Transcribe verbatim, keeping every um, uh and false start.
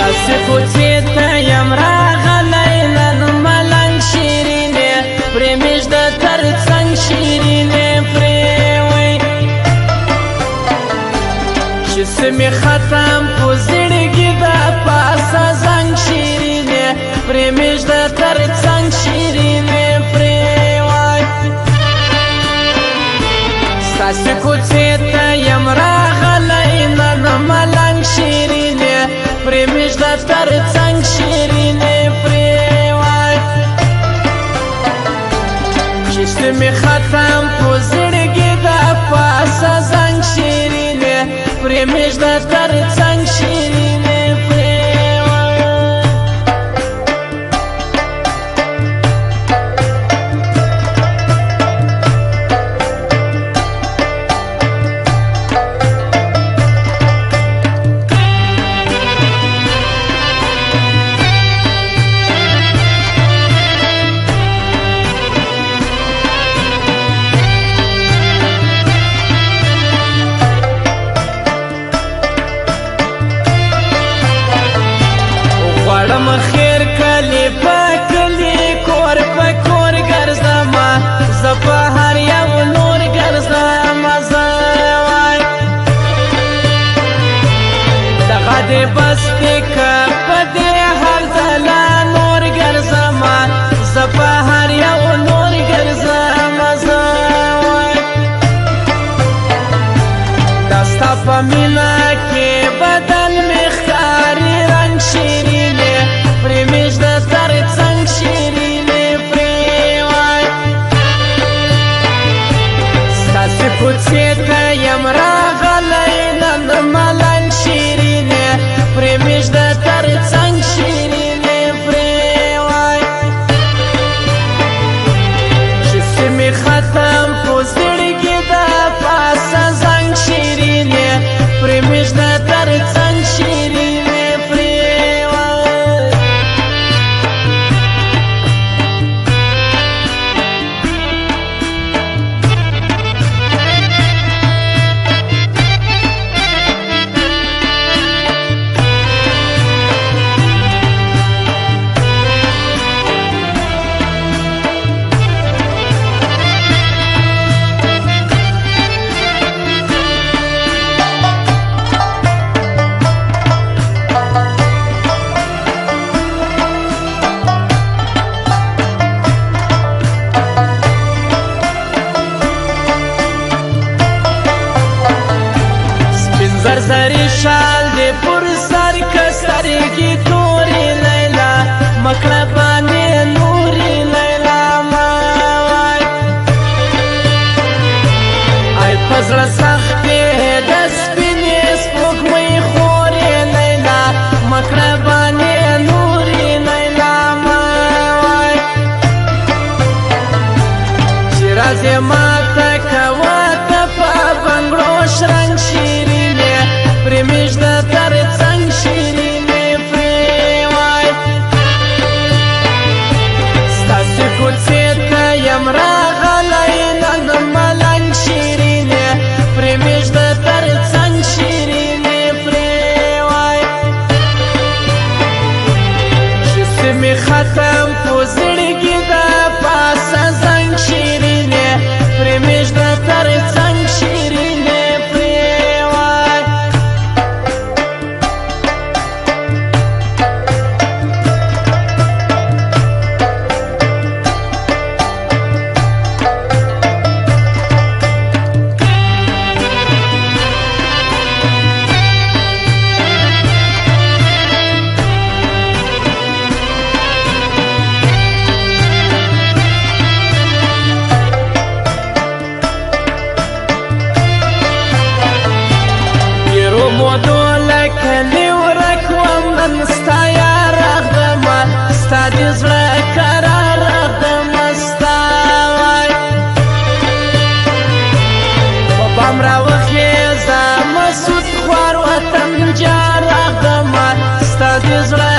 ستاسې کوڅې ته یم راغلی نن ملنګ شیرینې پرې مې ږده تر څنګ شیرینې پرېوئ چې څه مې ختم په زړګي ده پاسه زنګ شیرینې پرې مې ږده تر څنګ شیرینې پرېوئ ستاسې کوڅې ته یم راغلی نن ملنګ شیرینې پرې مې ږده تر څنګ شیرینې پرېوئ چې څه مې ختم په زړګي ده پاسه زنګ شیرینې پرې مې ږده تر څنګ شیرینې غواړم خیر کلی په کلی کور په کور ګرځمه زه په هر یو نور ګرځمه زه وای دغه دې بس دی که په دې هر ځله نور ګرځمه زه په هر یو نور ګرځمه زه وای دا ستا په مینه کې بدن مې ښکاري رنګ شیرینې پرې مې ږده تر څنګ شیرینې پرېوئ ستاسې کوڅې ته یم راغلی نن ملنګ شیرینې پرې مې ږده تر څنګ شیرینې پرېوئ چې څه مې ختم په زړګي ده پاسه زنګ شیرینې پرې مې ږده تر څنګ شیرینې زرزری شال دې پر سر که سترګې تورې لیلا مکړه باندې نورې لیلا ما وای ای په زړه سختې د سپینې سپوږمۍ خورې لیلا مکړه باندې نورې لیلا ما وای چې راز یې ماته کوه ته په بنګړو شرنګ شیرینې پرې مې ږده تر څنګ شیرینې پرېوئ ستاسې کوڅې ته یم راغلی نن ملنګ شیرینې پرې مې ږده تر څنګ شیرینې پرېوئ چې څه مې ختم په زړګي ده پاسه زنګ شیرینې پرې مې ږده تر څنګ شیرینې پرېوئ مودو لکه نیورک وم نن ستا یار راغلمه ستا د زړه قرار راغلمه ستا وای په بام راوخېزه مسعود خوار وطن جار راغلمه ستا د زړه